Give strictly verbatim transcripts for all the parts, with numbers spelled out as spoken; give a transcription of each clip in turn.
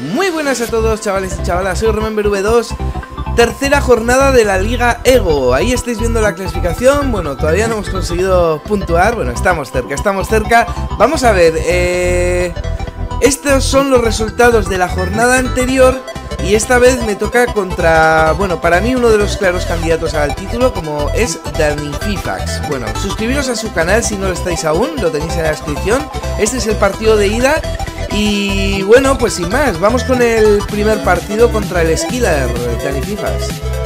Muy buenas a todos, chavales y chavalas, soy Remember V dos. Tercera jornada de la Liga Ego. Ahí estáis viendo la clasificación. Bueno, todavía no hemos conseguido puntuar. Bueno, estamos cerca, estamos cerca. Vamos a ver, eh... estos son los resultados de la jornada anterior. Y esta vez me toca contra, bueno, para mí uno de los claros candidatos al título, como es Danififax. Bueno, suscribiros a su canal si no lo estáis aún, lo tenéis en la descripción. Este es el partido de ida. Y bueno, pues sin más, vamos con el primer partido contra el Skiller, Danififax.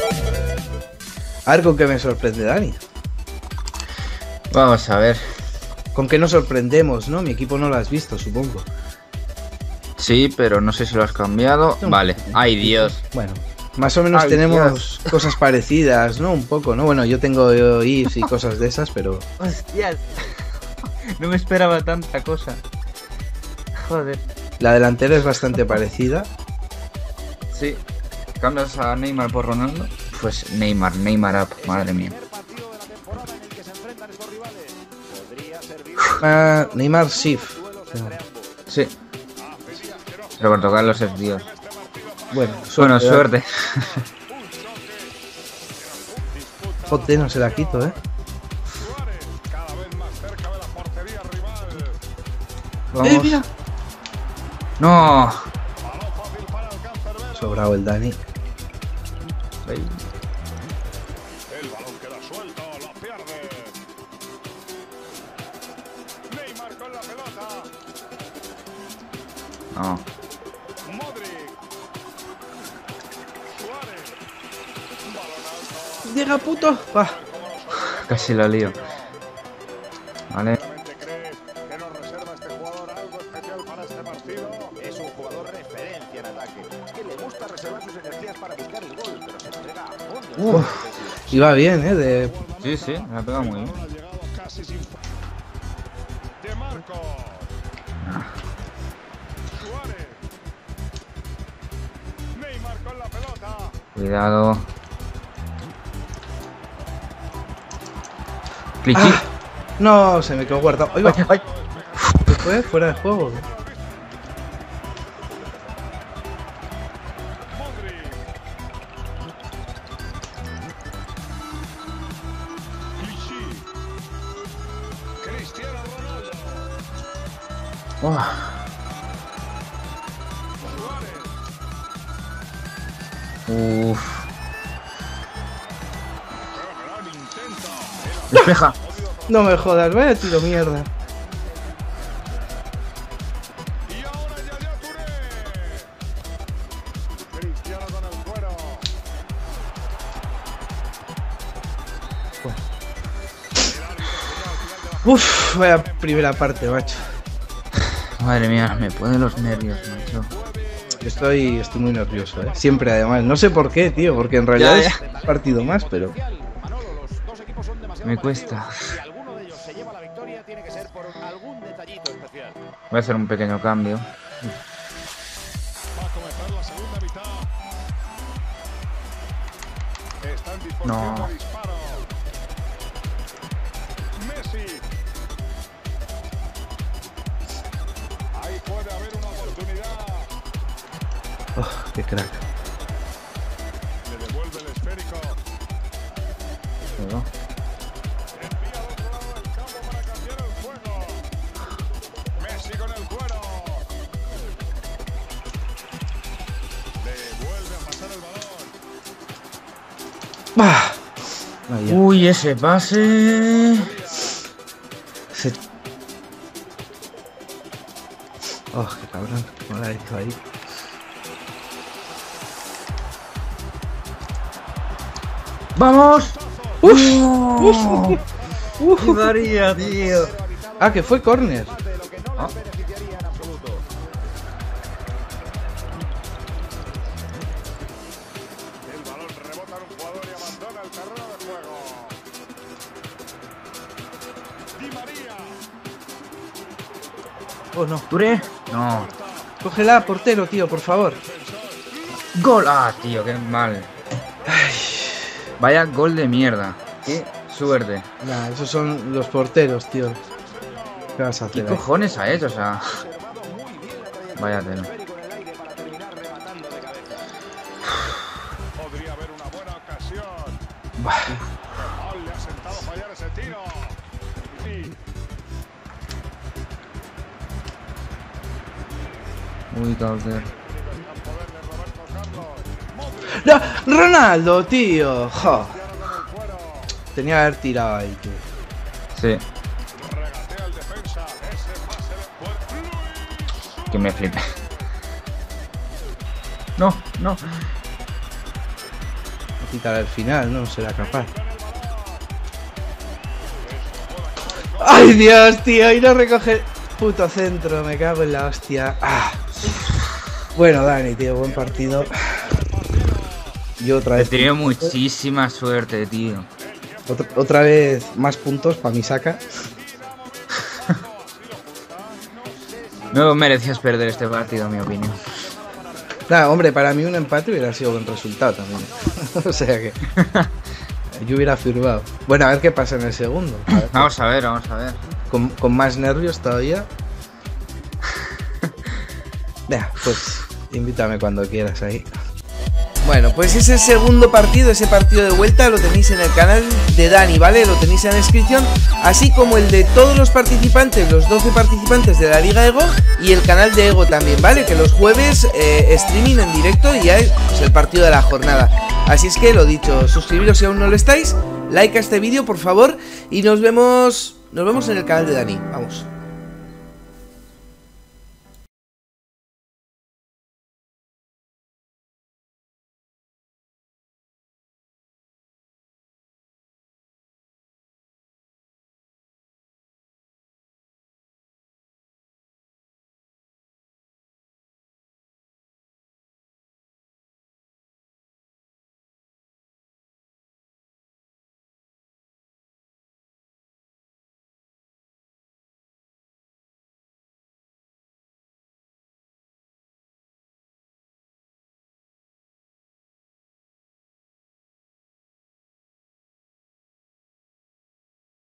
A ver con qué me sorprende Dani. Vamos a ver. Con qué nos sorprendemos, ¿no? Mi equipo no lo has visto, supongo. Sí, pero no sé si lo has cambiado. No. Vale. Ay, Dios. Bueno, más o menos Ay, tenemos Dios. cosas parecidas, ¿no? Un poco, ¿no? Bueno, yo tengo I Fs y cosas de esas, pero... Hostias. No me esperaba tanta cosa. Joder. La delantera es bastante parecida. Sí. ¿Cambias a Neymar por Ronaldo? Pues Neymar, Neymar up, madre mía. Uh, Neymar Sif. Sí. Roberto Carlos es Dios. Bueno, suerte. Bueno, suerte. Joder, no se la quito, eh. Vamos. ¡Eh, mira! No. Sobrado el Dani. Ahí. El balón queda suelto, lo pierde. Neymar con la pelota. No. Modric. Suárez. Balonazo. Llega, puto. Va. Casi lo lío. Vale. ¿Qué nos reserva este jugador? Algo especial para este partido. Es un jugador referencia en ataque, que le gusta reservar sus energías para buscar el gol, pero se entrega a fondo. Uf, iba bien, eh. De... Sí, sí, me ha pegado muy bien. Ha llegado casi sin... De Marco. Ah. Suárez. Neymar con la pelota. Cuidado. Cliché. Ah, no, se me quedó guardado. Ay, Ay, ay. ¿Qué fue? Fuera de juego. Modric. Clichy. Cristiano Ronaldo. Oh. Suárez. Uf. Gran intento. Despeja. No me jodas, vaya tiro mierda. Y ahora Yaya Touré. Cristiano con el cuero. Uf, vaya primera parte, macho. Madre mía, me ponen los nervios, macho. Estoy, estoy muy nervioso, ¿eh? Siempre, además. No sé por qué, tío, porque en realidad Ya, ya. es un partido más, pero... Me cuesta. Si alguno de ellos se lleva la victoria, tiene que ser por algún detallito especial. Voy a hacer un pequeño cambio. Va a comenzar la segunda mitad. Están dispuestos No. a disparo. Messi. Ahí puede haber una oportunidad. Oh, qué crack. Le devuelve el esférico. Cuidado. Envía al otro lado del campo para cambiar el juego. Messi con el cuero. Le vuelve a pasar el balón. ¡Bah! Ahí ya. Uy, ese pase. Se... Oh, qué cabrón. ¿Cómo la he hecho ahí? ¡Vamos! ¡Uf! ¡Oh! ¡Uf! ¡Uf! ¡Qué varía, tío! Ah, que fue córner. De lo que no Ah. les beneficiaría en absoluto. El balón rebota en un jugador y abandona el terreno de juego. Di María. Oh, no. ¿Touré? No. Cógela, portero, tío, por favor. ¡Gol! ¡Ah, tío, qué mal! Vaya gol de mierda. ¡Qué suerte! Nah, esos son los porteros, tío. ¿Qué vas a ¿Qué hacer ahí? cojones ha hecho? O sea... Vaya tela. Le ha sentado fallar ese tiro. Y Uy, Calder. ¡No! ¡Ronaldo, tío! Jo. Tenía que haber tirado ahí, tío. Sí, regatea el defensa. Ese pase de Luis. que me flipe. No, no. Quitar al final, no será capaz. ¡Ay, Dios, tío! Y no recoge puto centro, me cago en la hostia. Ah. Bueno, Dani, tío, buen partido. Y otra He vez. tenido muchísima suerte, tío. Otra, otra vez más puntos para mi saca. No merecías perder este partido, en mi opinión. Nada, hombre, para mí un empate hubiera sido buen resultado también. O sea que. Yo hubiera firmado. Bueno, a ver qué pasa en el segundo. A ver, Vamos a ver, vamos a ver. con, con más nervios todavía. Venga, pues invítame cuando quieras ahí. Bueno, pues ese segundo partido, ese partido de vuelta, lo tenéis en el canal de Dani, ¿vale? Lo tenéis en la descripción, así como el de todos los participantes, los doce participantes de la Liga Ego y el canal de Ego también, ¿vale? Que los jueves eh, streaming en directo y ya es pues, el partido de la jornada. Así es que lo dicho, suscribiros si aún no lo estáis, like a este vídeo por favor y nos vemos, nos vemos en el canal de Dani, vamos.